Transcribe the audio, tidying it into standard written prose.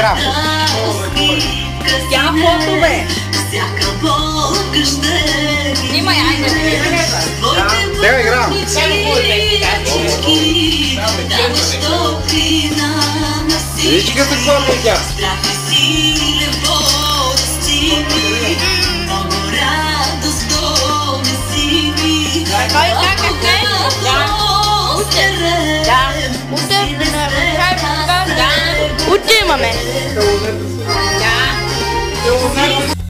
грам. Тя фото, бе. Снимай, айде. 9 грам. Виж какъв е това тя. Кой как е? Да. Утре имаме. Да.